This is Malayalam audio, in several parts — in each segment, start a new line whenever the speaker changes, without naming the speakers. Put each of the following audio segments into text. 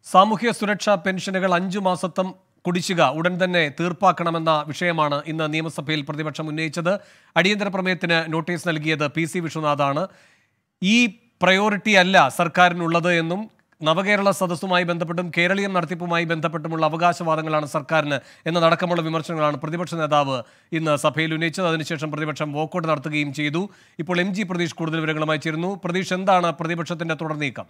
സാമൂഹ്യ സുരക്ഷാ പെൻഷനുകൾ 5 മാസത്തെ കുടിശ്ശിക ഉടൻ തന്നെ തീർപ്പാക്കണമെന്ന വിഷയമാണ് ഇന്ന് നിയമസഭയിൽ പ്രതിപക്ഷം ഉന്നയിച്ചത്. അടിയന്തര പ്രമേയത്തിന് നോട്ടീസ് നൽകിയത് പി സി വിശ്വനാഥാണ്. ഈ പ്രയോറിറ്റി അല്ല സർക്കാരിനുള്ളത് എന്നും നവകേരള സദസ്സുമായി ബന്ധപ്പെട്ടും കേരളീയം നടത്തിപ്പുമായി ബന്ധപ്പെട്ടുമുള്ള അവകാശവാദങ്ങളാണ് സർക്കാരിന് എന്നതടക്കമുള്ള വിമർശനങ്ങളാണ് പ്രതിപക്ഷ നേതാവ് ഇന്ന് സഭയിൽ ഉന്നയിച്ചത്. അതിനുശേഷം പ്രതിപക്ഷം വോക്കൌട്ട് നടത്തുകയും ചെയ്തു. ഇപ്പോൾ എം ജി പ്രതീഷ് കൂടുതൽ വിവരങ്ങളുമായി ചേരുന്നു. പ്രതീഷ്, എന്താണ് പ്രതിപക്ഷത്തിന്റെ തുടർ നീക്കം?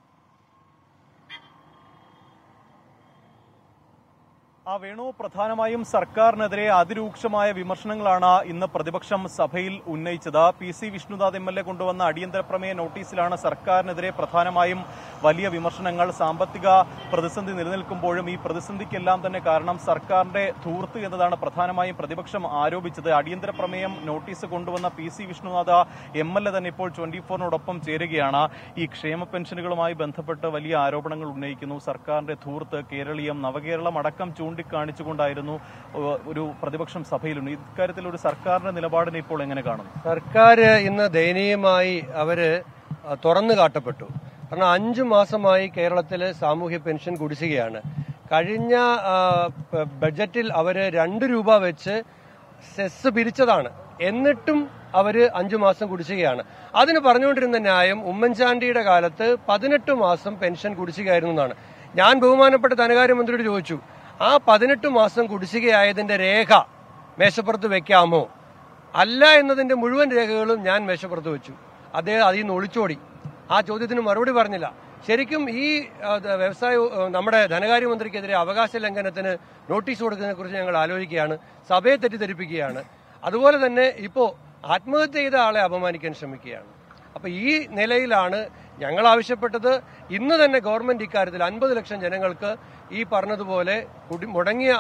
വേണു, പ്രധാനമായും സർക്കാരിനെതിരെ അതിരൂക്ഷമായ വിമർശനങ്ങളാണ് ഇന്ന് പ്രതിപക്ഷം സഭയിൽ ഉന്നയിച്ചത്. പി സി വിഷ്ണുനാഥ് എം.എൽ.എ കൊണ്ടുവന്ന അടിയന്തര പ്രമേയ നോട്ടീസിലാണ് സർക്കാരിനെതിരെ പ്രധാനമായും വലിയ വിമർശനങ്ങൾ. സാമ്പത്തിക പ്രതിസന്ധി നിലനിൽക്കുമ്പോഴും ഈ പ്രതിസന്ധിക്കെല്ലാം തന്നെ കാരണം സർക്കാരിന്റെ ധൂർത്ത് എന്നതാണ് പ്രധാനമായും പ്രതിപക്ഷം ആരോപിച്ചത്. അടിയന്തര പ്രമേയം നോട്ടീസ് കൊണ്ടുവന്ന പി സി വിഷ്ണുനാഥ് എം.എൽ.എ തന്നെ ഇപ്പോൾ 24-നോടൊപ്പം ചേരുകയാണ്. ഈ ക്ഷേമ പെൻഷനുകളുമായി ബന്ധപ്പെട്ട് വലിയ ആരോപണങ്ങൾ ഉന്നയിക്കുന്നു. സർക്കാരിന്റെ ധൂർത്ത്, കേരളീയം, നവകേരളം അടക്കം ചൂണ്ടിക്കാണിച്ചുകൊണ്ടായിരുന്നു ഒരു പ്രതിപക്ഷം സഭയിലുണ്ട്. ഇക്കാര്യത്തിൽ ഒരു സർക്കാരിന്റെ നിലപാടിനെ ഇപ്പോൾ എങ്ങനെ കാണുന്നു?
സർക്കാർ ഇന്ന് ദയനീയമായി അവര് തുറന്നു കാട്ടപ്പെട്ടു. കാരണം 5 മാസമായി കേരളത്തില് സാമൂഹ്യ പെൻഷൻ കുടിശ്ശികയാണ്. കഴിഞ്ഞ ബഡ്ജറ്റിൽ അവര് 2 രൂപ വെച്ച് സെസ് പിരിച്ചതാണ്. എന്നിട്ടും അവര് 5 മാസം കുടിശ്ശികയാണ്. അതിന് പറഞ്ഞുകൊണ്ടിരുന്ന ന്യായം ഉമ്മൻചാണ്ടിയുടെ കാലത്ത് 18 മാസം പെൻഷൻ കുടിശ്ശികയായിരുന്നു എന്നാണ്. ഞാൻ ബഹുമാനപ്പെട്ട ധനകാര്യമന്ത്രിയോട് ചോദിച്ചു, ആ 18 മാസം കുടിശ്ശികയായതിന്റെ രേഖ മേശപ്പുറത്ത് വെക്കാമോ? അല്ല എന്നതിന്റെ മുഴുവൻ രേഖകളും ഞാൻ മേശപ്പുറത്ത് വെച്ചു. അദ്ദേഹം അതിൽ നിന്ന് ഒളിച്ചോടി. ആ ചോദ്യത്തിന് മറുപടി പറഞ്ഞില്ല. ശരിക്കും ഈ നമ്മുടെ ധനകാര്യമന്ത്രിക്കെതിരെ അവകാശ ലംഘനത്തിന് നോട്ടീസ് കൊടുക്കുന്നതിനെ കുറിച്ച് ഞങ്ങൾ ആലോചിക്കുകയാണ്. സഭയെ തെറ്റിദ്ധരിപ്പിക്കുകയാണ്. അതുപോലെ തന്നെ ഇപ്പോ ആത്മഹത്യ ചെയ്ത ആളെ അപമാനിക്കാൻ ശ്രമിക്കുകയാണ്. അപ്പൊ ഈ നിലയിലാണ് ഞങ്ങൾ ആവശ്യപ്പെട്ടത്. ഇന്ന് തന്നെ ഗവൺമെന്റ് ഇക്കാര്യത്തിൽ 50 ലക്ഷം ജനങ്ങൾക്ക് ഈ പറഞ്ഞതുപോലെ മുടങ്ങിയ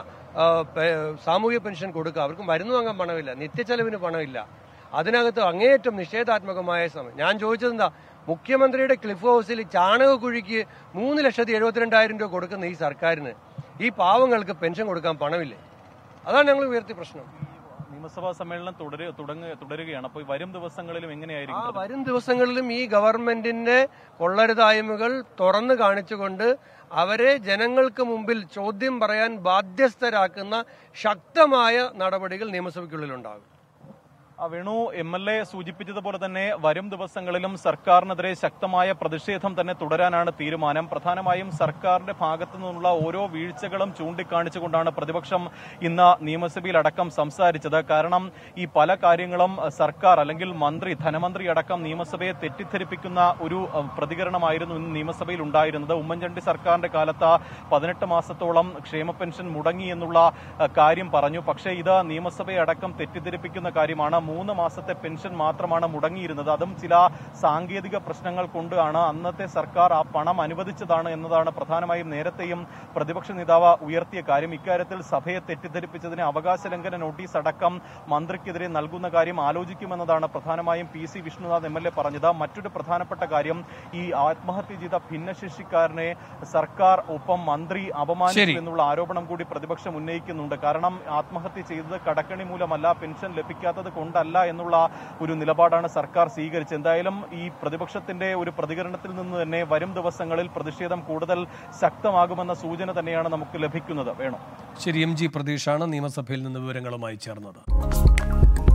സാമൂഹ്യ പെൻഷൻ കൊടുക്കുക. അവർക്ക് മരുന്ന് വാങ്ങാൻ പണമില്ല, നിത്യച്ചെലവിന് പണമില്ല. അതിനകത്ത് അങ്ങേയറ്റം നിഷേധാത്മകമായ സമയം. ഞാൻ ചോദിച്ചത് എന്താ, മുഖ്യമന്ത്രിയുടെ ക്ലിഫ് ഹൗസിൽ ചാണകക്കുഴിക്ക് 3,72,000 രൂപ കൊടുക്കുന്ന ഈ സർക്കാരിന് ഈ പാവങ്ങൾക്ക് പെൻഷൻ കൊടുക്കാൻ പണമില്ലേ? അതാണ് ഞങ്ങൾ ഉയർത്തിയ പ്രശ്നം.
നിയമസഭാ സമ്മേളനം തുടരുകയാണ്. അപ്പോൾ വരും ദിവസങ്ങളിലും എങ്ങനെയായിരിക്കും?
വരും ദിവസങ്ങളിലും ഈ ഗവൺമെന്റിന്റെ കൊള്ളരുതായ്മകൾ തുറന്നു കാണിച്ചുകൊണ്ട് അവരെ ജനങ്ങൾക്ക് മുമ്പിൽ ചോദ്യം പറയാൻ ബാധ്യസ്ഥരാക്കുന്ന ശക്തമായ നടപടികൾ നിയമസഭയ്ക്കുള്ളിലുണ്ടാകും.
വേണു, എം.എൽ.എ സൂചിപ്പിച്ചതുപോലെ തന്നെ വരും ദിവസങ്ങളിലും സർക്കാരിനെതിരെ ശക്തമായ പ്രതിഷേധം തന്നെ തുടരാനാണ് തീരുമാനം. പ്രധാനമായും സർക്കാരിന്റെ ഭാഗത്തു നിന്നുള്ള ഓരോ വീഴ്ചകളും ചൂണ്ടിക്കാണിച്ചുകൊണ്ടാണ് പ്രതിപക്ഷം ഇന്ന് നിയമസഭയിൽ അടക്കം സംസാരിച്ചത്. കാരണം ഈ പല കാര്യങ്ങളും സർക്കാർ അല്ലെങ്കിൽ ധനമന്ത്രി അടക്കം നിയമസഭയെ തെറ്റിദ്ധരിപ്പിക്കുന്ന ഒരു പ്രതികരണമായിരുന്നു ഇന്ന് നിയമസഭയിൽ ഉണ്ടായിരുന്നത്. ഉമ്മൻചാണ്ടി സർക്കാരിന്റെ കാലത്ത് 18 മാസത്തോളം ക്ഷേമ പെൻഷൻ മുടങ്ങി എന്നുള്ള കാര്യം പറഞ്ഞു. പക്ഷേ ഇത് നിയമസഭയെ അടക്കം തെറ്റിദ്ധരിപ്പിക്കുന്ന കാര്യമാണ്. 3 മാസത്തെ പെൻഷൻ മാത്രമാണ് മുടങ്ങിയിരുന്നത്. അതും ചില സാങ്കേതിക പ്രശ്നങ്ങൾ കൊണ്ടാണ് അന്നത്തെ സർക്കാർ ആ പണം അനുവദിച്ചതാണ് എന്നതാണ് പ്രധാനമായും നേരത്തെയും പ്രതിപക്ഷ നേതാവ് ഉയർത്തിയ കാര്യം. ഇക്കാര്യത്തിൽ സഭയെ തെറ്റിദ്ധരിപ്പിച്ചതിന് അവകാശ ലംഘന നോട്ടീസ് അടക്കം മന്ത്രിക്കെതിരെ നൽകുന്ന കാര്യം ആലോചിക്കുമെന്നതാണ് പ്രധാനമായും പി സി വിഷ്ണുനാഥ് എം.എൽ.എ പറഞ്ഞത്. മറ്റൊരു പ്രധാനപ്പെട്ട കാര്യം, ഈ ആത്മഹത്യ ചെയ്ത ഭിന്നശേഷിക്കാരനെ സർക്കാർ ഒപ്പം മന്ത്രി അപമാനിച്ചു എന്നുള്ള ആരോപണം കൂടി പ്രതിപക്ഷം ഉന്നയിക്കുന്നുണ്ട്. കാരണം ആത്മഹത്യ ചെയ്തത് കടക്കണി മൂലമല്ല, പെൻഷൻ ലഭിക്കാത്തത് കൊണ്ടല്ല എന്നുള്ള ഒരു നിലപാടാണ് സർക്കാർ സ്വീകരിച്ചത്. എന്തായാലും ഈ പ്രതിപക്ഷത്തിന്റെ ഒരു പ്രതികരണത്തിൽ നിന്ന് തന്നെ വരും ദിവസങ്ങളിൽ പ്രതിഷേധം കൂടുതൽ ശക്തമാകുമെന്ന സൂചന തന്നെയാണ് നമുക്ക് ലഭിക്കുന്നത്. വേണം.
ശരി, എം ജി പ്രതീഷാണ് നിയമസഭയിൽ നിന്ന് വിവരങ്ങളുമായി ചേർന്നത്.